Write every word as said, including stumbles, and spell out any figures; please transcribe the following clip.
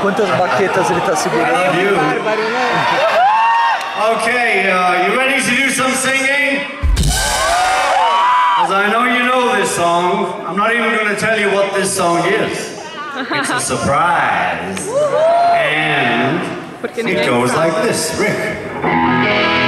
quantas baquetas ele tá segurando. I love you. Okay, uh, you ready to do some singing? Because I know you know this song. I'm not even going to tell you what this song is. It's a surprise. And it goes like this, Rick.